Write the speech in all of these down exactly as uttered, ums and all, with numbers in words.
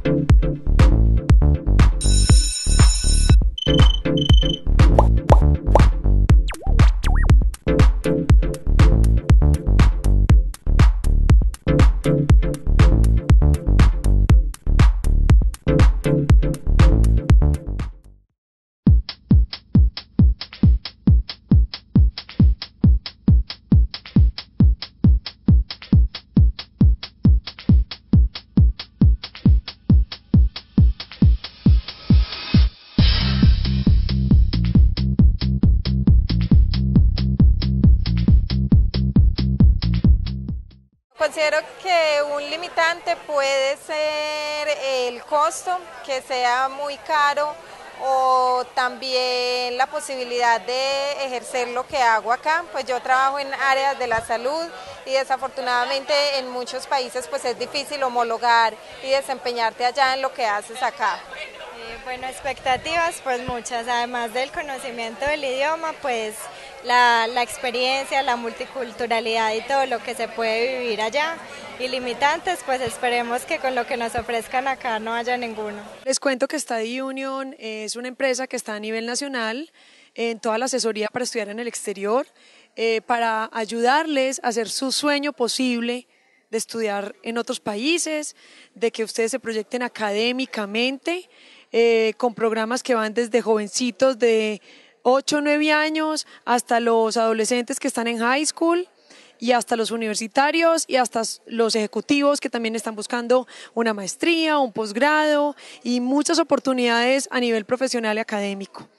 Considero que un limitante puede ser el costo, que sea muy caro, o también la posibilidad de ejercer lo que hago acá. Pues yo trabajo en áreas de la salud y desafortunadamente en muchos países pues es difícil homologar y desempeñarte allá en lo que haces acá. Eh, bueno, expectativas pues muchas, además del conocimiento del idioma, pues la, la experiencia, la multiculturalidad y todo lo que se puede vivir allá. Y limitantes, pues esperemos que con lo que nos ofrezcan acá no haya ninguno. Les cuento que Study Union es una empresa que está a nivel nacional en toda la asesoría para estudiar en el exterior, eh, para ayudarles a hacer su sueño posible de estudiar en otros países, de que ustedes se proyecten académicamente, eh, con programas que van desde jovencitos de ocho o nueve años hasta los adolescentes que están en high school, y hasta los universitarios y hasta los ejecutivos que también están buscando una maestría, un posgrado y muchas oportunidades a nivel profesional y académico.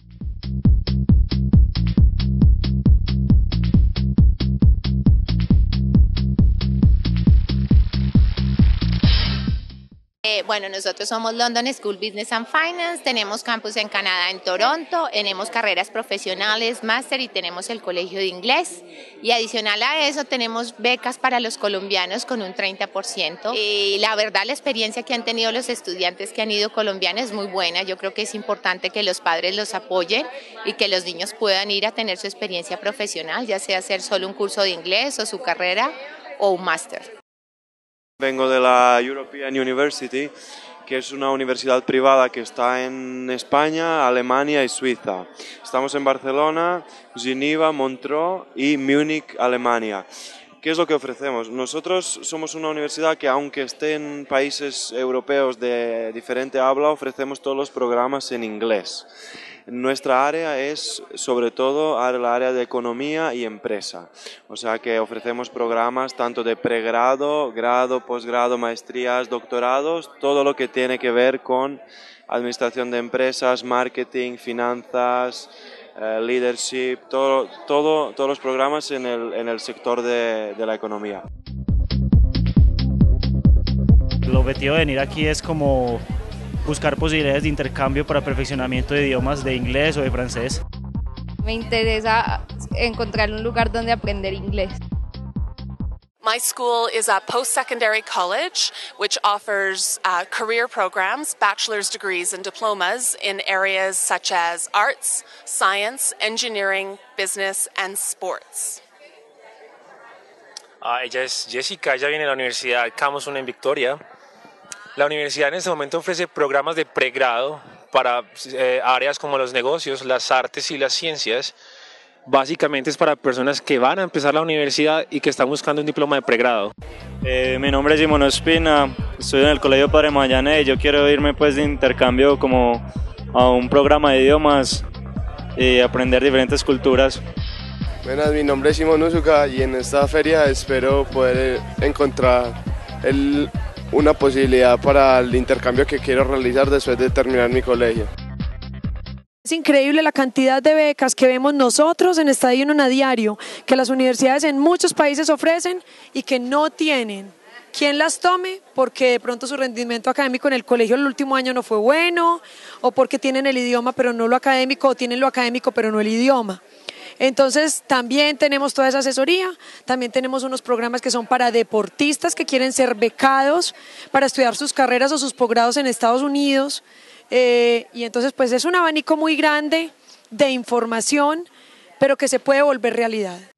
Eh, bueno, nosotros somos London School Business and Finance, tenemos campus en Canadá, en Toronto, tenemos carreras profesionales, máster y tenemos el colegio de inglés. Y adicional a eso tenemos becas para los colombianos con un treinta por ciento. Y la verdad la experiencia que han tenido los estudiantes que han ido colombianos es muy buena. Yo creo que es importante que los padres los apoyen y que los niños puedan ir a tener su experiencia profesional, ya sea hacer solo un curso de inglés o su carrera o un máster. Vengo de la European University, que es una universidad privada que está en España, Alemania y Suiza. Estamos en Barcelona, Ginebra, Montreux y Múnich, Alemania. ¿Qué es lo que ofrecemos? Nosotros somos una universidad que, aunque esté en países europeos de diferente habla, ofrecemos todos los programas en inglés. Nuestra área es sobre todo la área de economía y empresa, o sea que ofrecemos programas tanto de pregrado, grado, posgrado, maestrías, doctorados, todo lo que tiene que ver con administración de empresas, marketing, finanzas, eh, leadership, todo, todo, todos los programas en el, en el sector de, de la economía. El objetivo de venir aquí es como buscar posibilidades de intercambio para perfeccionamiento de idiomas de inglés o de francés. Me interesa encontrar un lugar donde aprender inglés. My school is a post-secondary college which offers uh, career programs, bachelor's degrees and diplomas in areas such as arts, science, engineering, business and sports. Ah, ella es Jessica, ella viene de la Universidad Campus Uno en Victoria. La universidad en este momento ofrece programas de pregrado para eh, áreas como los negocios, las artes y las ciencias. Básicamente es para personas que van a empezar la universidad y que están buscando un diploma de pregrado. Eh, mi nombre es Simón Ospina, estoy en el Colegio Padre Magallanes y yo quiero irme pues de intercambio como a un programa de idiomas y aprender diferentes culturas. Buenas, mi nombre es Simón Uzuka y en esta feria espero poder encontrar el una posibilidad para el intercambio que quiero realizar después de terminar mi colegio. Es increíble la cantidad de becas que vemos nosotros en Study Union a diario, que las universidades en muchos países ofrecen y que no tienen quien las tome porque de pronto su rendimiento académico en el colegio el último año no fue bueno, o porque tienen el idioma pero no lo académico, o tienen lo académico pero no el idioma. Entonces también tenemos toda esa asesoría, también tenemos unos programas que son para deportistas que quieren ser becados para estudiar sus carreras o sus posgrados en Estados Unidos, eh, y entonces pues es un abanico muy grande de información, pero que se puede volver realidad.